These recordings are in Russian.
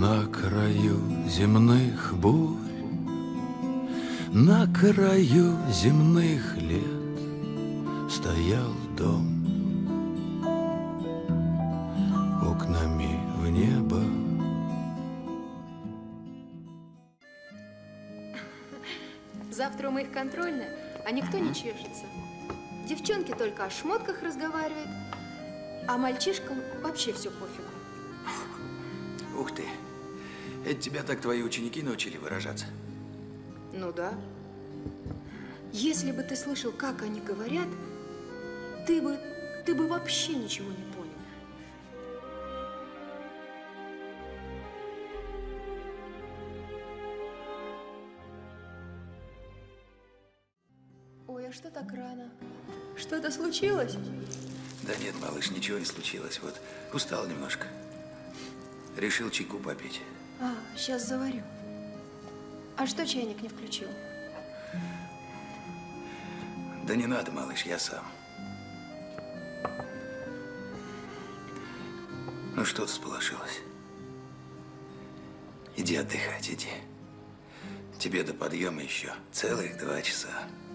На краю земных бурь, на краю земных лет стоял дом окнами в небо. Завтра у моих контрольная, а никто не чешется. Девчонки только о шмотках разговаривают, а мальчишкам вообще все пофигу. Ух ты! Это тебя так твои ученики научили выражаться? Ну да. Если бы ты слышал, как они говорят, ты бы вообще ничего не понял. Ой, а что так рано? Что-то случилось? Да нет, малыш, ничего не случилось. Вот устал немножко. Решил чайку попить. А, сейчас заварю. А что чайник не включил? Да не надо, малыш, я сам. Ну что ты сполошилась? Иди отдыхать, иди. Тебе до подъема еще целых 2 часа.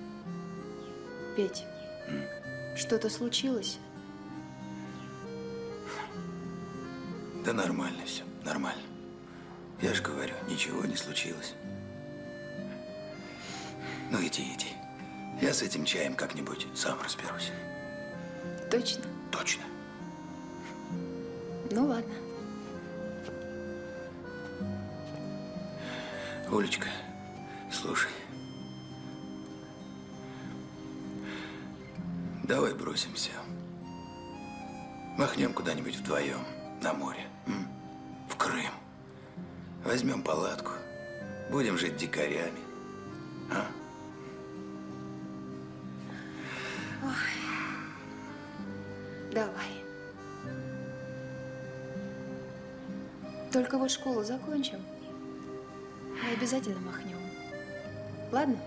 Петь, что-то случилось? Да нормально все, нормально. Я же говорю, ничего не случилось. Ну иди, иди. Я с этим чаем как-нибудь сам разберусь. Точно? Точно. Ну ладно. Олечка, слушай. Давай бросим все. Махнем куда-нибудь вдвоем на море. В Крым. Возьмем палатку. Будем жить дикарями. А? Ой. Давай. Только вот школу закончим, и обязательно махнем. Ладно?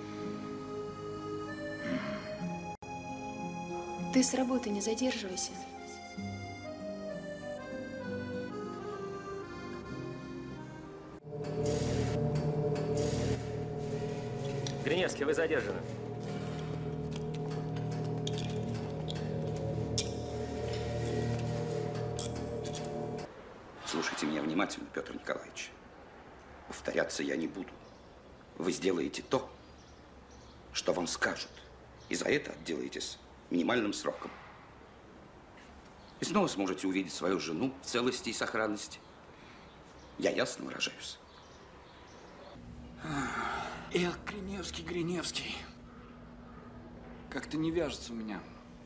Ты с работы не задерживайся. Гриневский, вы задержаны. Слушайте меня внимательно, Петр Николаевич. Повторяться я не буду. Вы сделаете то, что вам скажут, и за это отделаетесь минимальным сроком. И снова сможете увидеть свою жену в целости и сохранности. Я ясно выражаюсь? Эх, Гриневский, Гриневский. Как-то не вяжется у меня.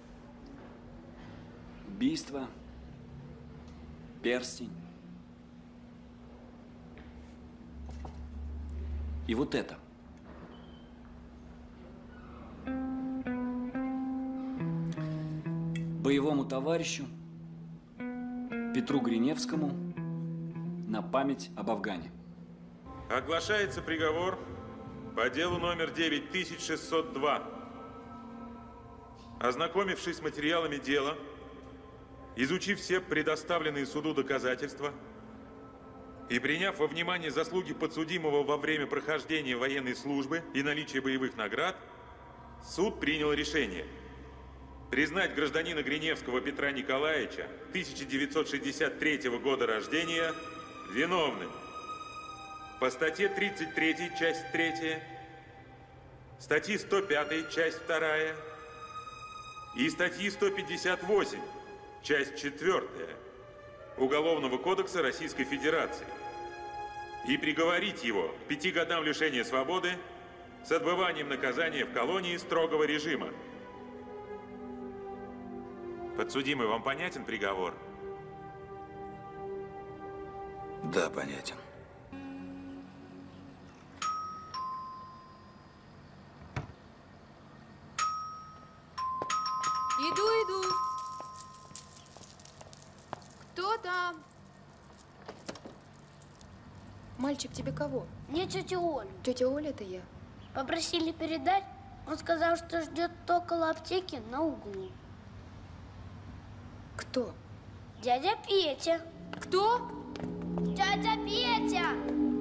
Убийство, перстень. И вот это. Боевому товарищу Петру Гриневскому на память об Афгане. Оглашается приговор по делу номер 9602. Ознакомившись с материалами дела, изучив все предоставленные суду доказательства и приняв во внимание заслуги подсудимого во время прохождения военной службы и наличие боевых наград, суд принял решение признать гражданина Гриневского Петра Николаевича 1963 года рождения виновным по статье 33, часть 3, статьи 105, часть 2 и статьи 158, часть 4 Уголовного кодекса Российской Федерации и приговорить его к 5 годам лишения свободы с отбыванием наказания в колонии строгого режима. Подсудимый, вам понятен приговор? Да, понятен. Иду. Кто там? Мальчик, тебе кого? Мне тетя Оля. Тетя Оля, это я. Попросили передать. Он сказал, что ждет около аптеки на углу. Кто? Дядя Петя. Кто? Дядя Дядя Петя!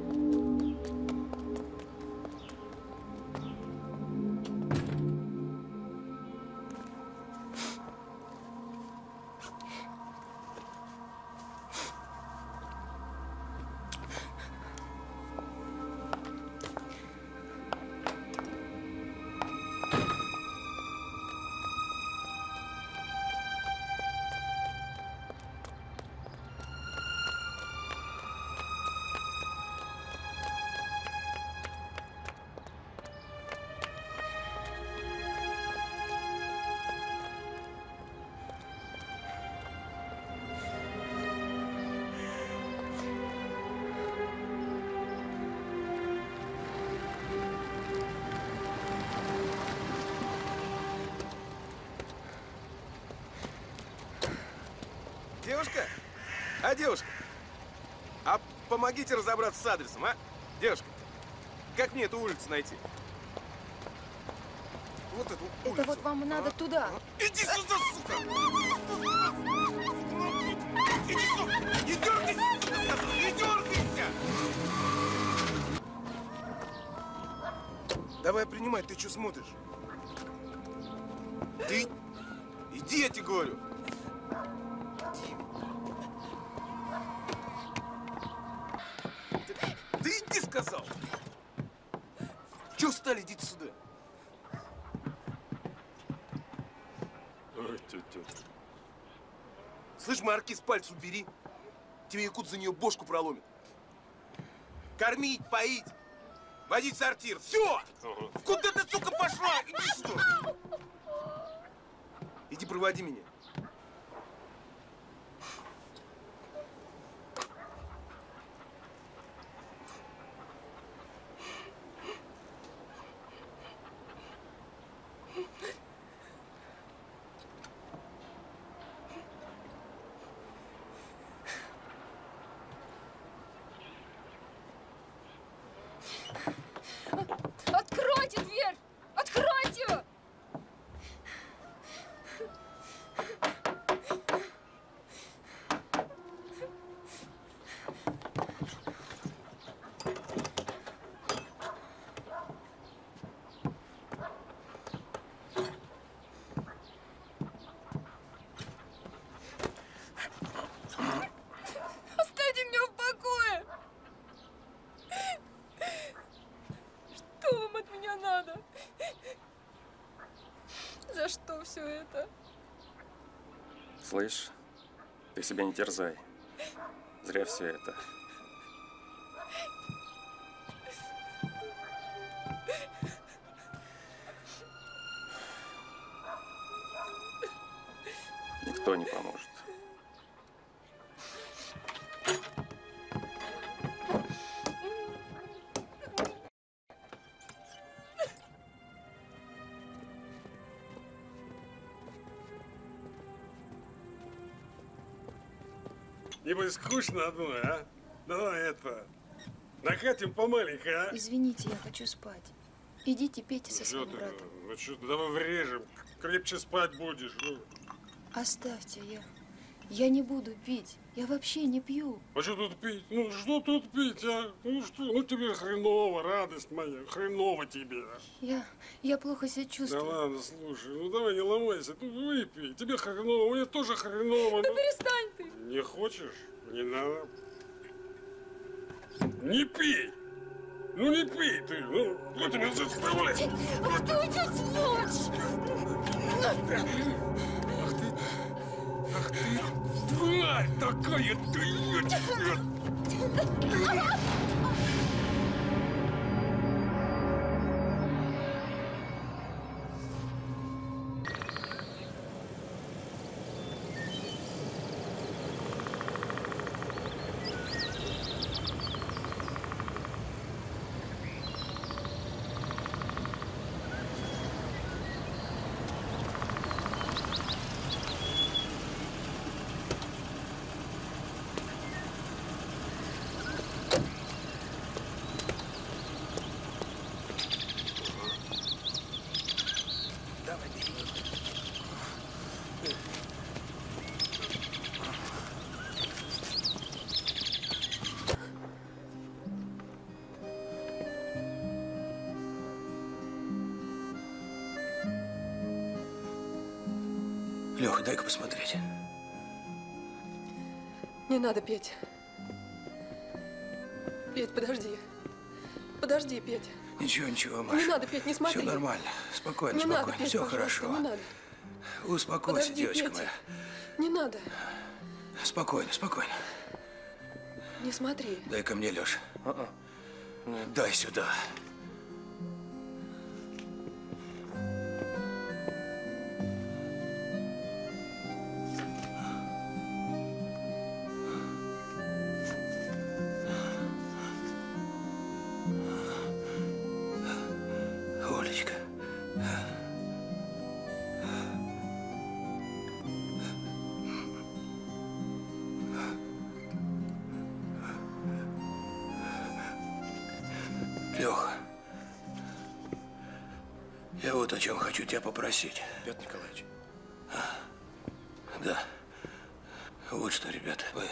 Девушка, а помогите разобраться с адресом, а? Девушка, как мне эту улицу найти? Вот эту улицу. Это вот вам надо туда. Иди сюда, сука! Иди сюда! Не дергайся, сука! Не дергайся! Давай принимай, ты что смотришь? Ты... Иди, я тебе говорю! Ты иди, сказал! Чего встали? Идите сюда! Ой, тетя. Слышь, маркиз, пальцы убери. Тебе якут за нее бошку проломит. Кормить, поить, водить в сортир. Все! Куда ты, сука, пошла? Иди сюда! Иди проводи меня. Откройте дверь! Откройте! Оставьте меня в покое! Что вам от меня надо? За что все это? Слышь, ты себя не терзай. Зря все это. Никто не поможет. Небось, скучно одной, а? Давай это, накатим помаленько, а? Извините, я хочу спать. Идите, пейте со своим Что ты, братом. ну что, давай врежем, крепче спать будешь. Ну. Оставьте, я не буду пить. Я вообще не пью. А что тут пить? Ну что тут пить, а? Ну что, ну тебе хреново, радость моя, хреново тебе. Я плохо себя чувствую. Да ладно, слушай, ну давай не ломайся, ну выпей, тебе хреново, мне тоже хреново. Да перестань ты. Не хочешь? Не надо. Не пей! Ну не пей ты! Ну, вот тебя заставляй! Ах ты уйдет ночь! Ах ты, тварь такая, ты! Леха, дай-ка посмотреть. Не надо, Петя. Петь, подожди. Подожди, Петя. Ничего, ничего, Маша. Не надо, Петь, не смотри. Все нормально. Спокойно, не спокойно. Надо, Петь, все пожалуйста, хорошо. Не надо. Успокойся, Подожди, девочка Петя. моя. Не надо. Спокойно, спокойно. Не смотри. Дай-ка мне, Леша. Дай сюда. Олечка. Леха, я вот о чем хочу тебя попросить. Петр Николаевич. Да. Вот что, ребята, вы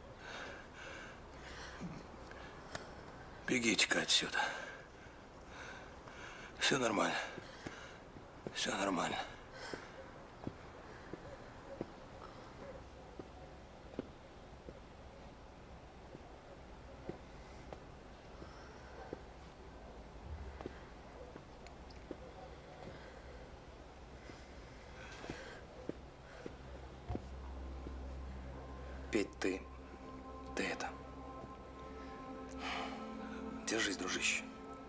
бегите-ка отсюда. Все нормально. Все нормально. Петь, ты это. Держись, дружище.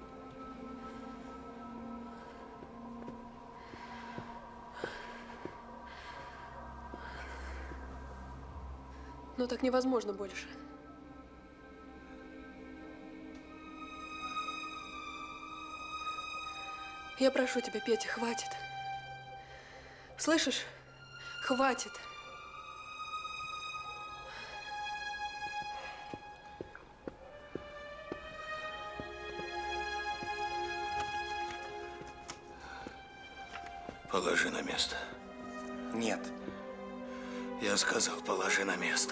Но так невозможно больше. Я прошу тебя, Петя, хватит. Слышишь? Хватит. Положи на место. Нет. Я сказал, положи на место.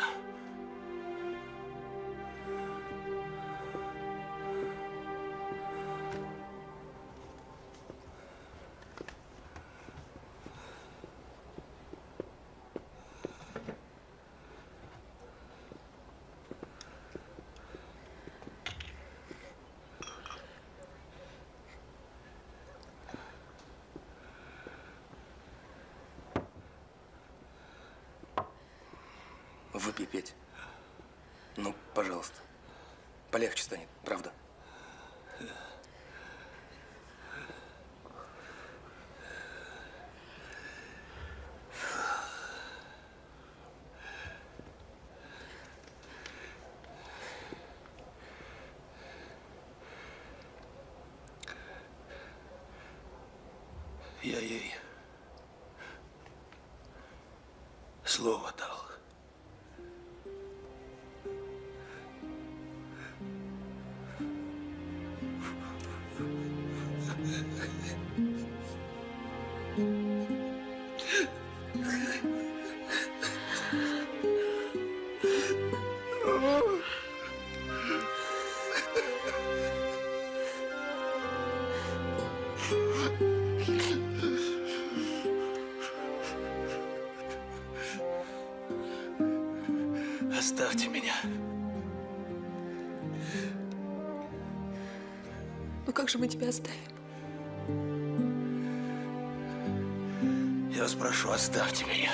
Выпей, Петь. Ну, пожалуйста. Полегче станет, правда? Я ей слово дал. Оставьте меня. Ну как же мы тебя оставим? Я спрошу, оставьте меня.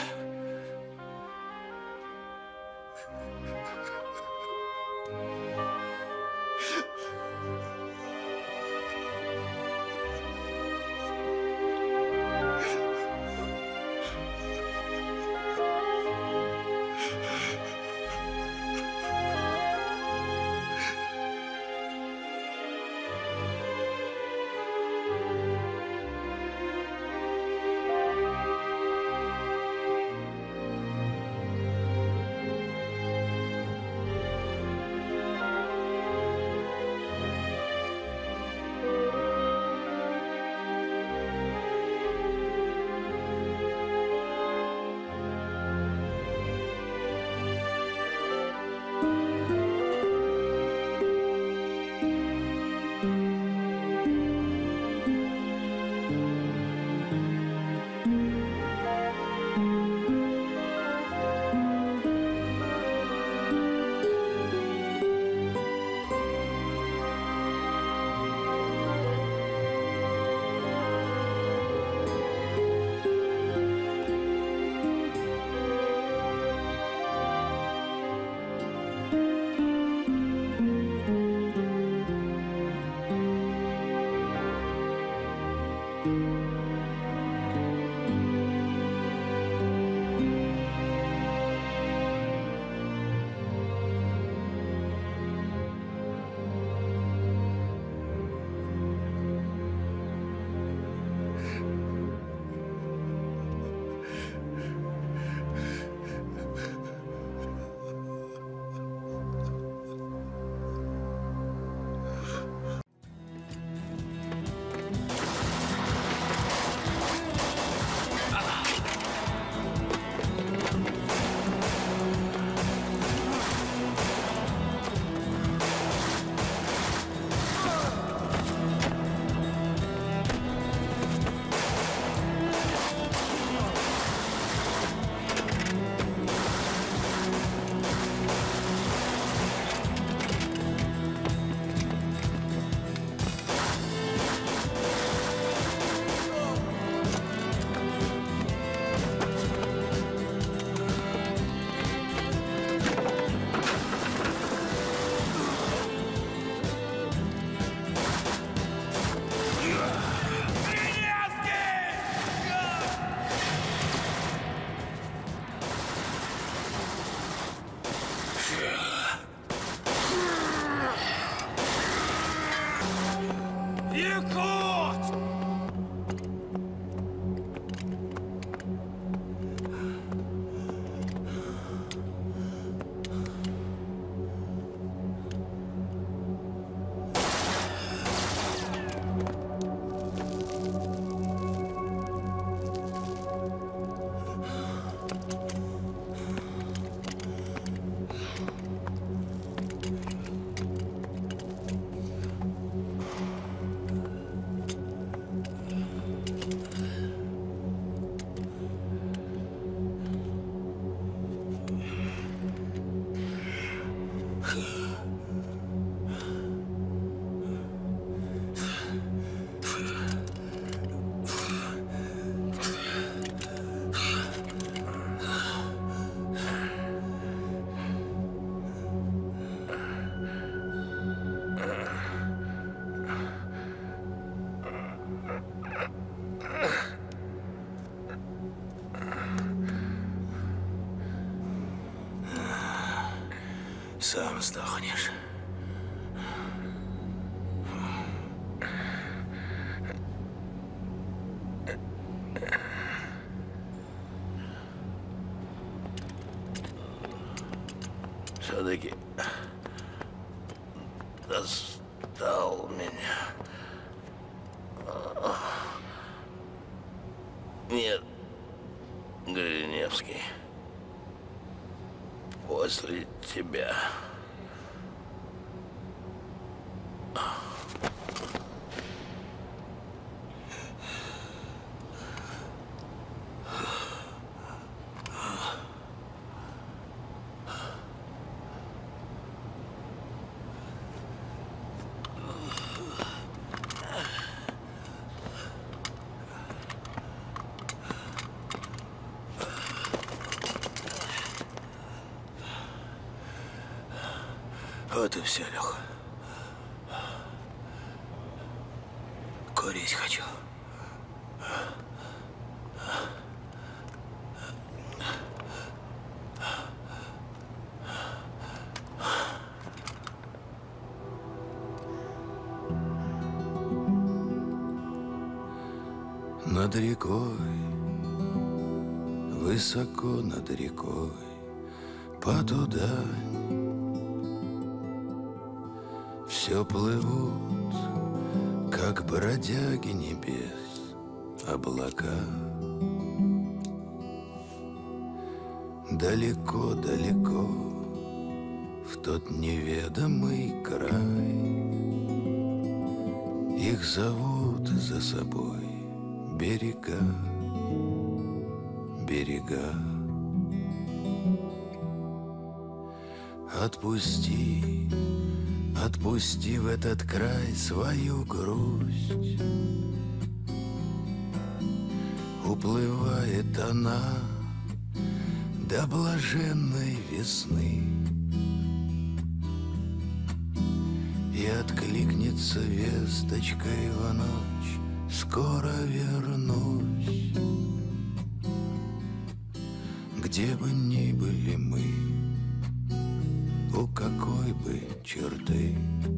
Кот! Сам сдохнешь. Все-таки достал меня. Нет, Гриневский. После тебя. Вот и все, Леха. Курить хочу. Над рекой, высоко над рекой, потудань все плывут, как бродяги небес, облака. Далеко-далеко в тот неведомый край их зовут за собой берега, берега. Отпусти, отпусти в этот край свою грусть. Уплывает она до блаженной весны и откликнется весточкой в ночь: скоро вернусь. Где бы ни были мы, у какой бы черты,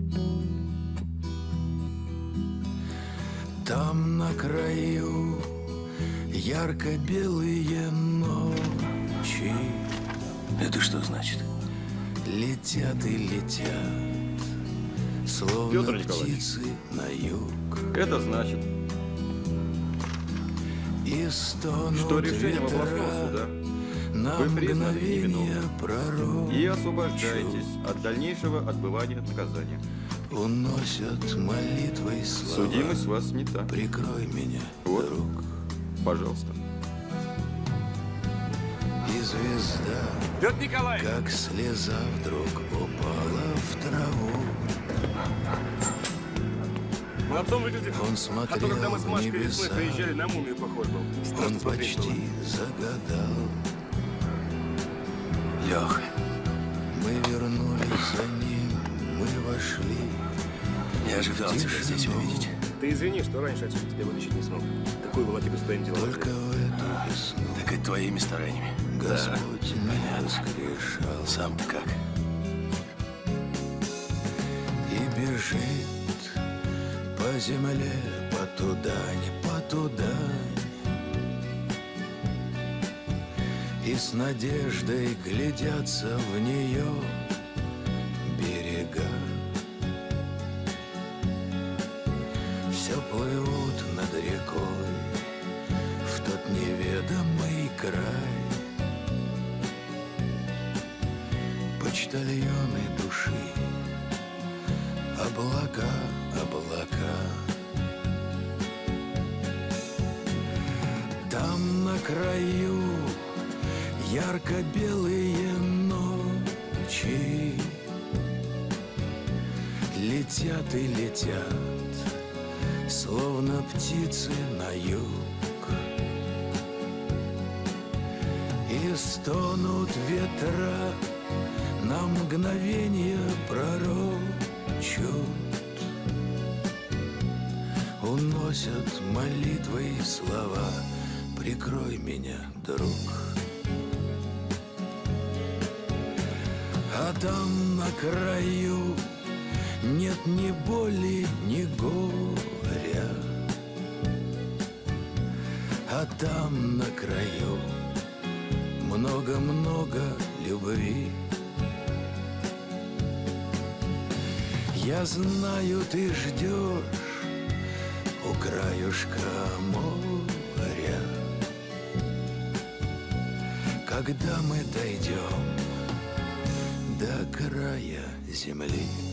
там на краю ярко-белые ночи. Это что значит? Летят и летят, словно Петр Николаевич, птицы на юг. это значит, И стонут что решением ветра областного суда на вы признаны мгновение невиновным пророчу. и освобождаетесь от дальнейшего отбывания наказания. Уносят молитвой слова. Судимость с вас снята. Прикрой меня, вот, друг. пожалуйста. И звезда, Петр Николаевич! как слеза вдруг упала в траву. Молодцом выглядит. Он смотрел А то, когда мы с в Машкой небеса. весной приезжали, на мумию похож был. Страшно Он смотреть было. почти загадал. Леха, Мы вернулись за ним, мы вошли. не ожидал тебя здесь увидеть. Ты извини, что раньше отсюда тебя вытащить не смог. Такой была тебе стоим дела. Только в эту весну Так это твоими стараниями. Господь не воскрешал. Сам-то как? И бежит по по земле, потудань, потудань. И с надеждой глядятся в нее берега. Все плывут над рекой в тот неведомый край. Почтальоны души, облака, облака. Там на краю ярко-белые ночи летят и летят, словно птицы на юг. И стонут ветра, на мгновенье пророчут, уносят молитвы и слова: прикрой меня, друг. А там на краю нет ни боли, ни горя. А там на краю много-много любви. Я знаю, ты ждешь у краюшка моря, когда мы дойдем до края земли.